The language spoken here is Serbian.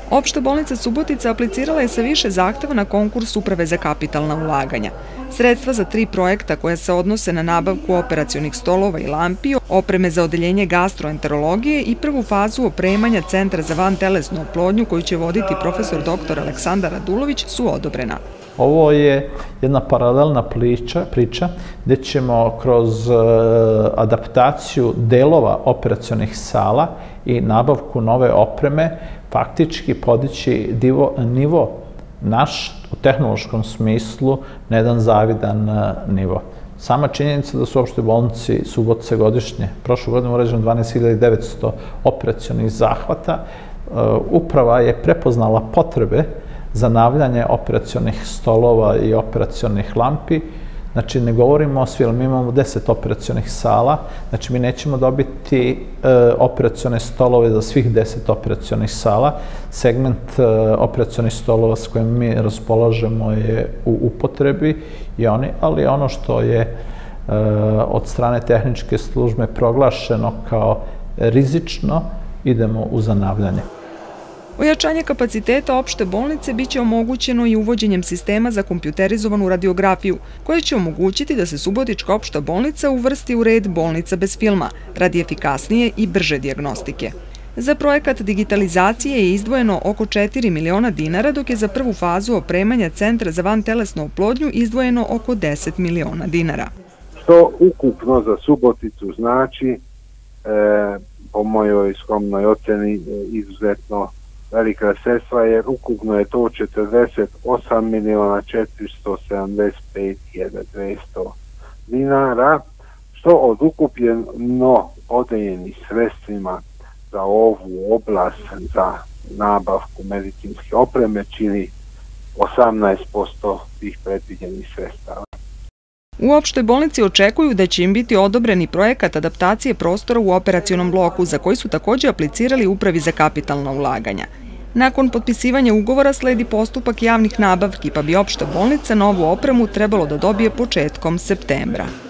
Opšta bolnica Subotica aplicirala je sa više zahteva na konkurs Uprave za kapitalna ulaganja. Sredstva za 3 projekta koja se odnose na nabavku operacionih stolova i lampi, opreme za odeljenje gastroenterologije i prvu fazu opremanja Centra za vantelesnu oplodnju koju će voditi profesor dr. Aleksandar Radulović su odobrena. Ovo je jedna paralelna priča gdje ćemo kroz adaptaciju delova operacionih sala i nabavku nove opreme faktički podići nivo naš u tehnološkom smislu na jedan zavidan nivo. Sama činjenica da su u opštoj bolnici Subotice godišnje, prošle godine urađeno 12.900 operacionih zahvata, uprava je prepoznala potrebe za navljanje operacionih stolova i operacionih lampi. Znači, ne govorimo o svi, ali mi imamo 10 operacionih sala, znači mi nećemo dobiti operacione stolove za svih 10 operacionih sala. Segment operacionih stolova s kojim mi raspolažemo je u upotrebi, ali ono što je od strane tehničke službe proglašeno kao rizično, idemo u zanavljanje. Ojačanje kapaciteta opšte bolnice biće omogućeno i uvođenjem sistema za kompjuterizovanu radiografiju, koje će omogućiti da se Subotička opšta bolnica uvrsti u red bolnica bez filma, radi efikasnije i brže dijagnostike. Za projekat digitalizacije je izdvojeno oko 4 miliona dinara, dok je za prvu fazu opremanja Centra za vantelesnu oplodnju izdvojeno oko 10 miliona dinara. Što ukupno za Suboticu znači, po mojoj skromnoj oceni, izuzetno velika sredstva, jer ukupno je to 48.475.200 dinara, što od ukupno podeljenih sredstvima za ovu oblast za nabavku medicinske opreme čini 18% tih predviđenih sredstava. U opštoj bolnici očekuju da će im biti odobreni projekat adaptacije prostora u operacionom bloku, za koji su također aplicirali Upravi za kapitalna ulaganja. Nakon potpisivanja ugovora sledi postupak javnih nabavki, pa bi opšta bolnica novu opremu trebalo da dobije početkom septembra.